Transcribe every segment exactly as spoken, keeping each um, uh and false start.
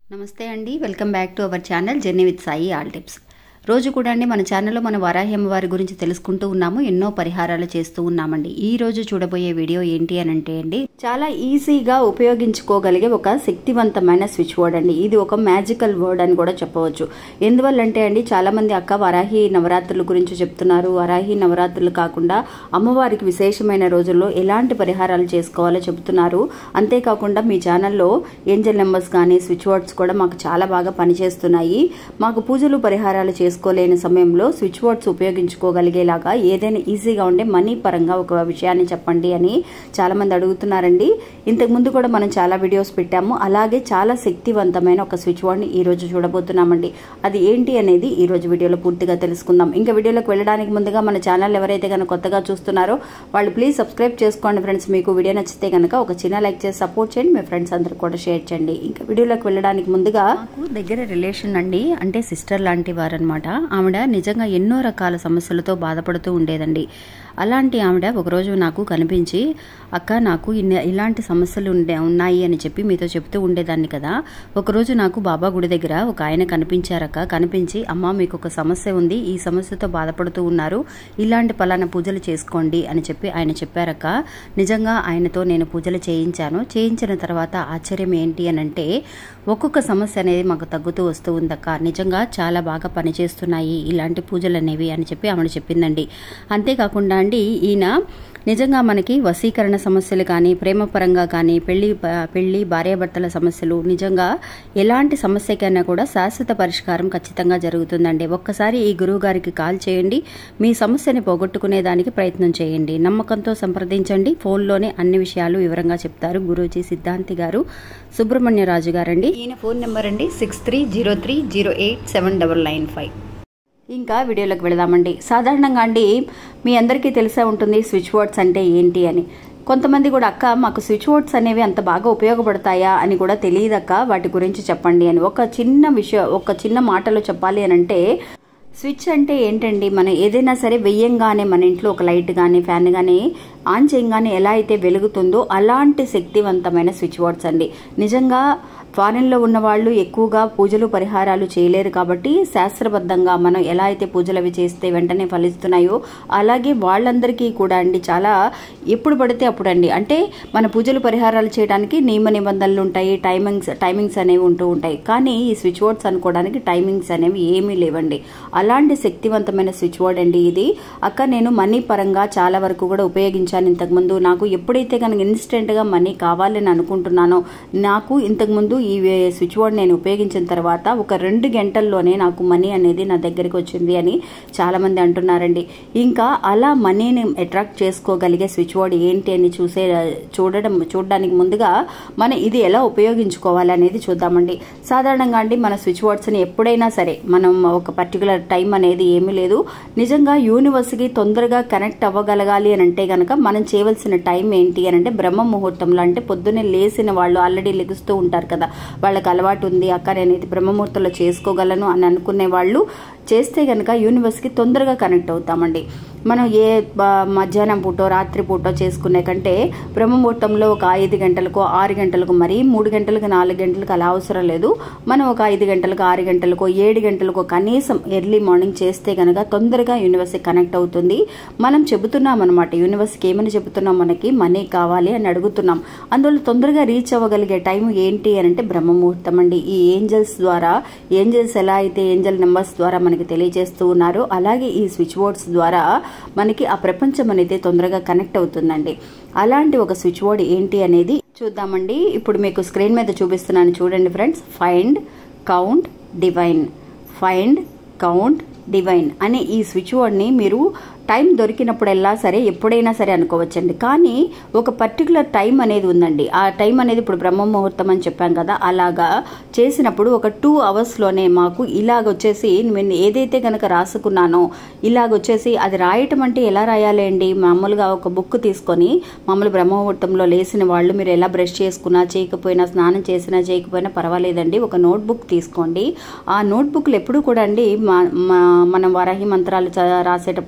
నమస్తే అండి, welcome back to our channel journey with Sai all tips. రోజు కూడా అండి మన ఛానల్లో మన వారాహి అమ్మవారి గురించి తెలుసుకుంటూ ఉన్నాము, ఎన్నో పరిహారాలు చేస్తూ ఉన్నామండి. ఈ రోజు చూడబోయే వీడియో ఏంటి అని అంటే అండి, చాలా ఈజీగా ఉపయోగించుకోగలిగే ఒక శక్తివంతమైన స్విచ్ వర్డ్ అండి. ఇది ఒక మ్యాజికల్ వర్డ్ అని కూడా చెప్పవచ్చు. ఎందువల్లంటే అండి, చాలా మంది అక్క వారాహి నవరాత్రుల గురించి చెప్తున్నారు. వారాహి నవరాత్రులు కాకుండా అమ్మవారికి విశేషమైన రోజుల్లో ఎలాంటి పరిహారాలు చేసుకోవాలో చెబుతున్నారు. అంతేకాకుండా మీ ఛానల్లో ఏంజల్ నెంబర్స్ కానీ స్విచ్ వర్డ్స్ కూడా మాకు చాలా బాగా పనిచేస్తున్నాయి. మాకు పూజలు పరిహారాలు చేసుకోలేని సమయంలో స్విచ్ వర్డ్స్ ఉపయోగించుకోగలిగేలాగా ఏదైనా ఈజీగా ఉండే మనీ పరంగా ఒక విషయాన్ని చెప్పండి అని చాలా మంది అడుగుతున్నారండి. ఇంతకు ముందు కూడా మనం చాలా వీడియోస్ పెట్టాము. అలాగే చాలా శక్తివంతమైన ఒక స్విచ్ వర్డ్ని ఈ రోజు చూడబోతున్నామండి. అది ఏంటి అనేది ఈ రోజు వీడియోలో పూర్తిగా తెలుసుకుందాం. ఇంకా వీడియోలోకి వెళ్ళడానికి ముందుగా మన ఛానల్ ఎవరైతే కనుక కొత్తగా చూస్తున్నారో వాళ్ళు ప్లీజ్ సబ్స్క్రైబ్ చేసుకోండి ఫ్రెండ్స్. మీకు వీడియో నచ్చితే కనుక ఒక చిన్న లైక్ చేసి సపోర్ట్ చేయండి. మీ ఫ్రెండ్స్ అందరూ కూడా షేర్ చేయండి. ఇంకా వీడియోలోకి వెళ్ళడానికి ముందుగా నాకు దగ్గర రిలేషన్ అండి, అంటే సిస్టర్ లాంటి వారు అనమాట. ఆవిడ నిజంగా ఎన్నో రకాల సమస్యలతో బాధపడుతూ ఉండేదండి. అలాంటి ఆవిడ ఒకరోజు నాకు కనిపించి, అక్క నాకు ఇన్ని ఇలాంటి సమస్యలు ఉండే ఉన్నాయి అని చెప్పి మీతో చెప్తూ ఉండేదాన్ని కదా. ఒకరోజు నాకు బాబా గుడి దగ్గర ఒక ఆయన కనిపించారక్క. కనిపించి, అమ్మ మీకు ఒక సమస్య ఉంది, ఈ సమస్యతో బాధపడుతూ ఉన్నారు, ఇలాంటి పలానా పూజలు చేసుకోండి అని చెప్పి ఆయన చెప్పారక్క. నిజంగా ఆయనతో నేను పూజలు చేయించాను. చేయించిన తర్వాత ఆశ్చర్యం ఏంటి అని అంటే, ఒక్కొక్క సమస్య అనేది మాకు తగ్గుతూ వస్తూ ఉందక్క. నిజంగా చాలా బాగా పనిచేస్తున్నాయి ఇలాంటి పూజలు అనేవి అని చెప్పి ఆవిడ చెప్పిందండి. అంతేకాకుండా అండి, ఈయన నిజంగా మనకి వశీకరణ సమస్యలు కానీ, ప్రేమ పరంగా కానీ, పెళ్లి పెళ్లి భార్యాభర్తల సమస్యలు, నిజంగా ఎలాంటి సమస్యకైనా కూడా శాశ్వత పరిష్కారం ఖచ్చితంగా జరుగుతుందండి. ఒక్కసారి ఈ గురువు గారికి కాల్ చేయండి, మీ సమస్యని పోగొట్టుకునే దానికి ప్రయత్నం చేయండి. నమ్మకంతో సంప్రదించండి. ఫోన్లోనే అన్ని విషయాలు వివరంగా చెప్తారు గురూజీ సిద్ధాంతి గారు, సుబ్రహ్మణ్యరాజు గారండి. ఈయన ఫోన్ నెంబర్ అండి six three zero three zero eight seven double nine five. ఇంకా వీడియోలోకి వెళదామండి. సాధారణంగా అండి మీ అందరికీ తెలిసే ఉంటుంది స్విచ్ వర్డ్స్ అంటే ఏంటి అని. కొంతమంది కూడా, అక్క మాకు స్విచ్ వర్డ్స్ అనేవి అంత బాగా ఉపయోగపడతాయా అని కూడా తెలియదక్క, వాటి గురించి చెప్పండి అని. ఒక చిన్న విషయం, ఒక చిన్న మాటలో చెప్పాలి అని అంటే, స్విచ్ అంటే ఏంటండి, మనం ఏదైనా సరే వెయ్యంగానే మన ఇంట్లో ఒక లైట్ కానీ ఫ్యాన్ కానీ ఆన్ చేయగానే ఎలా అయితే వెలుగుతుందో అలాంటి శక్తివంతమైన స్విచ్ వర్డ్స్ అండి. నిజంగా ఫారెన్లో ఉన్న వాళ్ళు ఎక్కువగా పూజలు పరిహారాలు చేయలేరు కాబట్టి శాస్త్రబద్ధంగా మనం ఎలా అయితే పూజలు అవి చేస్తే వెంటనే ఫలిస్తున్నాయో అలాగే వాళ్ళందరికీ కూడా అండి చాలా ఎప్పుడు పడితే అప్పుడు అండి, అంటే మన పూజలు పరిహారాలు చేయడానికి నియమ నిబంధనలు ఉంటాయి, టైమింగ్స్ టైమింగ్స్ అనేవి ఉంటూ ఉంటాయి. కానీ ఈ స్విచ్ వర్డ్స్ అనుకోవడానికి టైమింగ్స్ అనేవి ఏమీ లేవండి. అలాంటి శక్తివంతమైన స్విచ్ వర్డ్ అండి ఇది. అక్క నేను మనీ పరంగా చాలా వరకు కూడా ఉపయోగించాను ఇంతకుముందు. నాకు ఎప్పుడైతే కనుక ఇన్స్టెంట్గా మనీ కావాలని అనుకుంటున్నానో, నాకు ఇంతకుముందు ఈ స్విచ్ వర్డ్ నేను ఉపయోగించిన తర్వాత ఒక రెండు గంటల్లోనే నాకు మనీ అనేది నా దగ్గరికి వచ్చింది అని చాలా మంది అంటున్నారండి. ఇంకా అలా మనీని అట్రాక్ట్ చేసుకోగలిగే స్విచ్ వర్డ్ ఏంటి అని చూసే చూడడం చూడడానికి ముందుగా మనం ఇది ఎలా ఉపయోగించుకోవాలి అనేది చూద్దామండి. సాధారణంగా అండి మన స్విచ్ వర్డ్స్ని ఎప్పుడైనా సరే మనం ఒక పర్టికులర్ టైం అనేది ఏమీ లేదు. నిజంగా యూనివర్స్కి తొందరగా కనెక్ట్ అవ్వగలగాలి అని అంటే కనుక మనం చేయవలసిన టైం ఏంటి అని అంటే బ్రహ్మ ముహూర్తంలో, అంటే పొద్దున్నే లేసిన వాళ్ళు ఆల్రెడీ లెగుస్తూ ఉంటారు కదా, వాళ్ళకి అలవాటు ఉంది, అక్క నేను ఇది బ్రహ్మముహూర్తంలో చేసుకోగలను అని అనుకునే వాళ్ళు చేస్తే కనుక యూనివర్స్కి తొందరగా కనెక్ట్ అవుతామండి. మనం ఏ మధ్యాహ్నం పూటో రాత్రి పూటో చేసుకునే కంటే బ్రహ్మముహూర్తంలో ఒక ఐదు గంటలకు ఆరు గంటలకు, మరీ మూడు గంటలకు నాలుగు గంటలకు అలా అవసరం లేదు. మనం ఒక ఐదు గంటలకు ఆరు గంటలకు ఏడు గంటలకు కనీసం ఎర్లీ మార్నింగ్ చేస్తే కనుక తొందరగా యూనివర్స్కి కనెక్ట్ అవుతుంది. మనం చెబుతున్నాం అనమాట, యూనివర్స్కి ఏమని చెబుతున్నాం, మనకి మనీ కావాలి అని అడుగుతున్నాం. అందువల్ల తొందరగా రీచ్ అవ్వగలిగే టైం ఏంటి అని అంటే బ్రహ్మముహూర్తం అండి. ఈ ఏంజల్స్ ద్వారా, ఏంజల్స్ ఎలా అయితే ఏంజల్ నెంబర్స్ ద్వారా మనకి తెలియజేస్తూ ఉన్నారో అలాగే ఈ స్విచ్ వర్డ్స్ ద్వారా మనకి ఆ ప్రపంచం అనేది తొందరగా కనెక్ట్ అవుతుందండి. అలాంటి ఒక స్విచ్ వర్డ్ ఏంటి అనేది చూద్దామండి. ఇప్పుడు మీకు స్క్రీన్ మీద చూపిస్తున్నాను చూడండి friends. Find count divine, find count divine అనే ఈ స్విచ్ వర్డ్ని మీరు టైం దొరికినప్పుడల్లా సరే ఎప్పుడైనా సరే అనుకోవచ్చండి. కానీ ఒక పర్టికులర్ టైం అనేది ఉందండి. ఆ టైం అనేది ఇప్పుడు బ్రహ్మ ముహూర్తం అని చెప్పాం కదా, అలాగా చేసినప్పుడు ఒక టూ అవర్స్లోనే మాకు ఇలాగ వచ్చేసి నేను ఏదైతే కనుక రాసుకున్నానో ఇలాగ వచ్చేసి, అది రాయటం అంటే ఎలా రాయాలి అండి, మామూలుగా ఒక బుక్ తీసుకొని మామూలు బ్రహ్మ ముహూర్తంలో లేసిన వాళ్ళు మీరు ఎలా బ్రష్ చేసుకున్నా చేయకపోయినా, స్నానం చేసినా చేయకపోయినా పర్వాలేదండి, ఒక నోట్బుక్ తీసుకోండి. ఆ నోట్బుక్లు ఎప్పుడు కూడా అండి మనం వారాహి మంత్రాలు రాసేటప్పుడు కానీ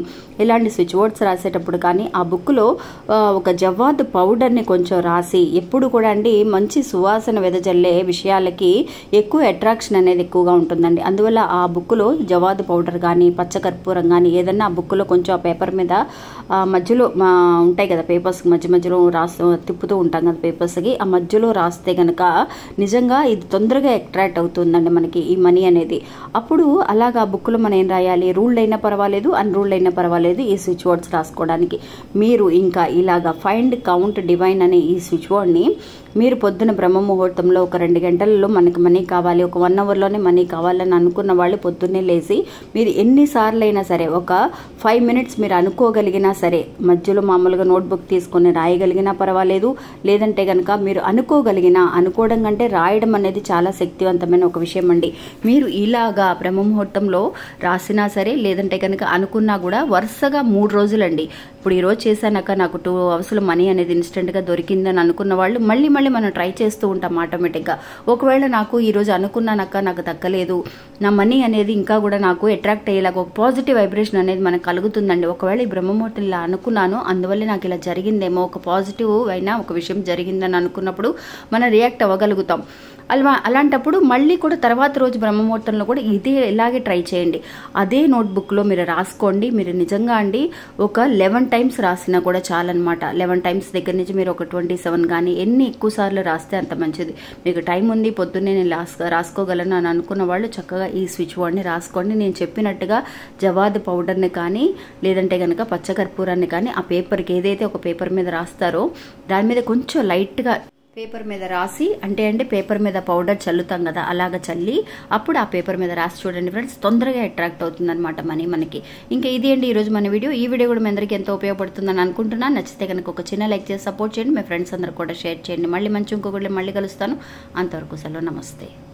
ఇలాంటి స్విచ్ బోర్డ్స్ రాసేటప్పుడు కానీ ఆ బుక్లో ఒక జవాదు పౌడర్ని కొంచెం రాసి, ఎప్పుడు కూడా అండి మంచి సువాసన వెదజల్లే విషయాలకి ఎక్కువ అట్రాక్షన్ అనేది ఎక్కువగా ఉంటుందండి. అందువల్ల ఆ బుక్లో జవాదు పౌడర్ కానీ పచ్చకర్పూరం కానీ ఏదన్నా ఆ బుక్లో కొంచెం ఆ పేపర్ మీద మధ్యలో ఉంటాయి కదా పేపర్స్, మధ్య మధ్యలో రాస్తూ తిప్పుతూ ఉంటాం కదా పేపర్స్కి, ఆ మధ్యలో రాస్తే కనుక నిజంగా ఇది తొందరగా అట్రాక్ట్ అవుతుందండి మనకి ఈ మనీ అనేది. అప్పుడు అలాగా ఆ బుక్లో మనం ఏం రాయాలి, రూల్డ్ అయినా పర్వాలేదు అన్రూల్డ్ అయినా పర్వాలేదు ఈ స్విచ్ వర్డ్స్ రాసుకోవడానికి. మీరు ఇంకా ఇలాగా ఫైండ్ కౌంట్ డివైన్ అనే ఈ స్విచ్ వర్డ్ని మీరు పొద్దున బ్రహ్మ ముహూర్తంలో ఒక రెండు గంటలలో మనకి మనీ కావాలి, ఒక వన్ అవర్లోనే మనీ కావాలని అనుకున్న వాళ్ళు పొద్దున్నే లేచి మీరు ఎన్నిసార్లు అయినా సరే ఒక ఫైవ్ మినిట్స్ మీరు అనుకోగలిగినా సరే, మధ్యలో మామూలుగా నోట్బుక్ తీసుకొని రాయగలిగినా పర్వాలేదు, లేదంటే కనుక మీరు అనుకోగలిగినా, అనుకోవడం కంటే రాయడం అనేది చాలా శక్తివంతమైన ఒక విషయం అండి. మీరు ఇలాగా బ్రహ్మ ముహూర్తంలో రాసినా సరే, లేదంటే కనుక అనుకున్నా కూడా వరుసగా మూడు రోజులండి. ఇప్పుడు ఈరోజు చేశానక్క నాకు టూ అవర్స్లో మనీ అనేది ఇన్స్టెంట్గా దొరికిందని అనుకున్న వాళ్ళు మళ్ళీ మళ్ళీ మనం ట్రై చేస్తూ ఉంటాం ఆటోమేటిక్గా. ఒకవేళ నాకు ఈరోజు అనుకున్నానక్క నాకు దక్కలేదు, నా మనీ అనేది ఇంకా కూడా నాకు అట్రాక్ట్ అయ్యేలాగా ఒక పాజిటివ్ వైబ్రేషన్ అనేది మనకు కలుగుతుందండి. ఒకవేళ ఈ బ్రహ్మముహూర్తం ఇలా అనుకున్నాను, అందువల్ల నాకు ఇలా జరిగిందేమో, ఒక పాజిటివ్ అయినా ఒక విషయం జరిగిందని అనుకున్నప్పుడు మనం రియాక్ట్ అవ్వగలుగుతాం. అలా అలాంటప్పుడు మళ్ళీ కూడా తర్వాత రోజు బ్రహ్మముహూర్తంలో కూడా ఇదే ఇలాగే ట్రై చేయండి. అదే నోట్బుక్లో మీరు రాసుకోండి. మీరు నిజంగా అండి ఒక లెవెన్ టైమ్స్ రాసినా కూడా చాలన్నమాట. లెవెన్ టైమ్స్ దగ్గర నుంచి మీరు ఒక ట్వంటీ సెవెన్ కానీ ఎన్ని ఎక్కువ సార్లు రాస్తే అంత మంచిది. మీకు టైం ఉంది, పొద్దున్నే నేను రాసుకో రాసుకోగలను అని అనుకున్న వాళ్ళు చక్కగా ఈ స్విచ్ బోర్డ్ని రాసుకోండి. నేను చెప్పినట్టుగా జవాదు పౌడర్ని కానీ లేదంటే కనుక పచ్చకర్పూరాన్ని కానీ ఆ పేపర్కి ఏదైతే ఒక పేపర్ మీద రాస్తారో దాని మీద కొంచెం లైట్గా పేపర్ మీద రాసి, అంటే అంటే పేపర్ మీద పౌడర్ చల్లుతాం కదా, అలాగ చల్లి అప్పుడు ఆ పేపర్ మీద రాసి చూడండి ఫ్రెండ్స్, తొందరగా అట్రాక్ట్ అవుతుంది అనమాట మనీ మనకి. ఇంకా ఇది అండి ఈరోజు మన వీడియో. ఈ వీడియో కూడా మీ అందరికీ ఎంతో ఉపయోగపడుతుందని అనుకుంటున్నాను. నచ్చితే కనుక ఒక చిన్న లైక్ చేసి సపోర్ట్ చేయండి. మీ ఫ్రెండ్స్ అందరూ కూడా షేర్ చేయండి. మళ్ళీ మంచి ఇంకొకటి మళ్ళీ కలుస్తాను. అంతవరకు సెలవు, నమస్తే.